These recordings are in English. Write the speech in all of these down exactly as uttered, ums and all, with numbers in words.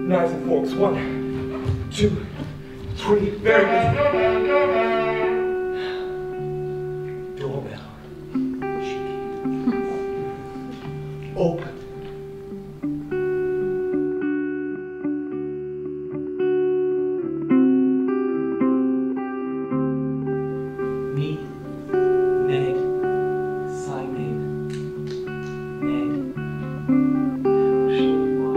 Knives and forks. One, two, three. Very good. Doorbell. Open. Me, Ned, Simon, Ned. Show why.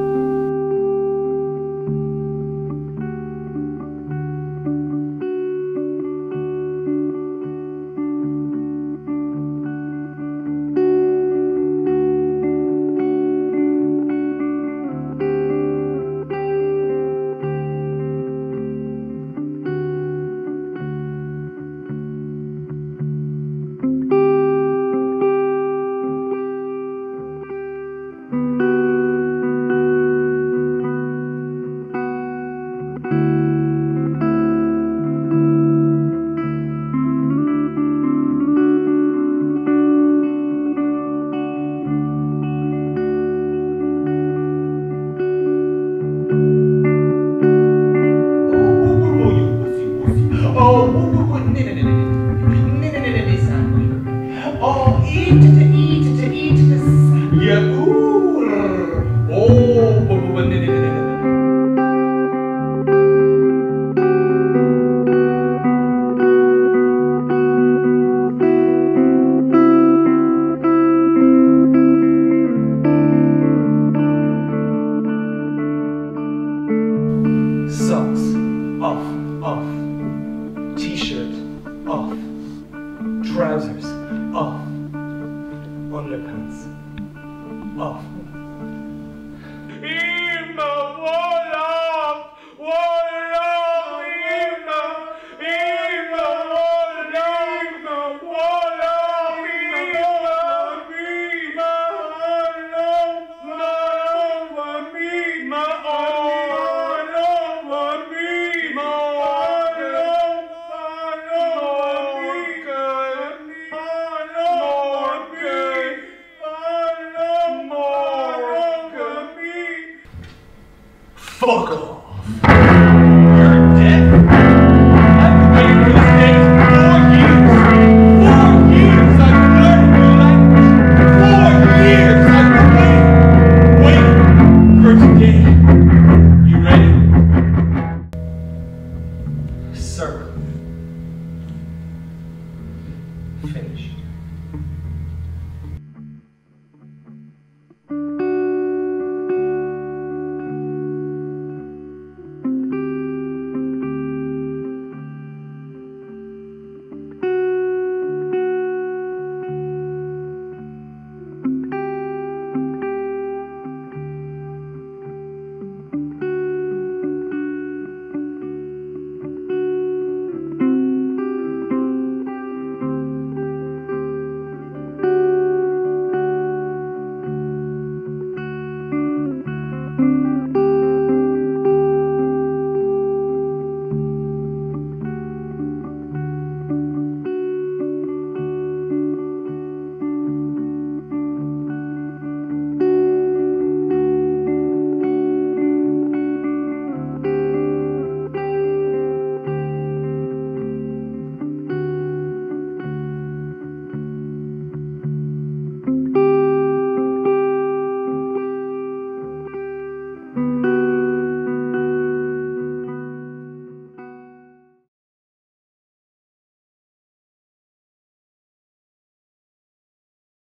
Oh, eat it, eat it, eat it. Yeah, ooh. Oh, socks off, off. T-shirt off. Trousers off. Underpants off. Ima, wall off, wall off, Ima, Ima, wall off, wall off, Ima, Ima, all over me, my all over me, my all over me. Fuck off.